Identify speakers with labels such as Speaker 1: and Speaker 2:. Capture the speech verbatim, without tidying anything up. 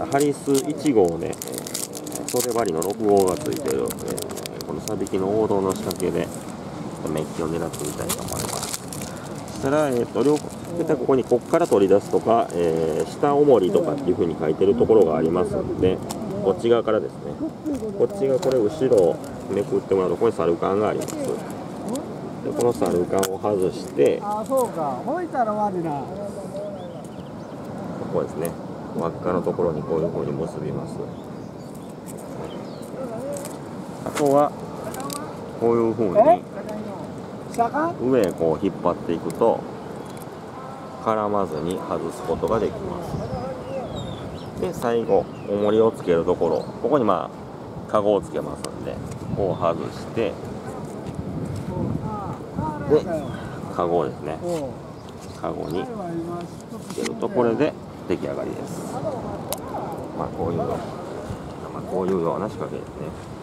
Speaker 1: ハリスいち号ね、えー、袖針のろく号がついてる、えー、このサビキの王道の仕掛けでメッキを狙ってみたいと思います。そしたら、えー、と両ここにここから取り出すとか、えー、下重りとかっていう風に書いてるところがありますので、こっち側からですね、こっちがこれ後ろをめくってもらうとここにサルカンがあります。でこのサルカンを外して、あ、そうか、ほいたら悪いな。ここですね、輪っかのところにこういう風に結びます。あとはこういう風に上へこう引っ張っていくと絡まずに外すことができます。で最後重りをつけるところ、ここにまあカゴをつけますんで、こう外してでカゴをですね、カゴにつけるとこれで出来上がりです。まあこういうの、まあ、こういうような仕掛けですね。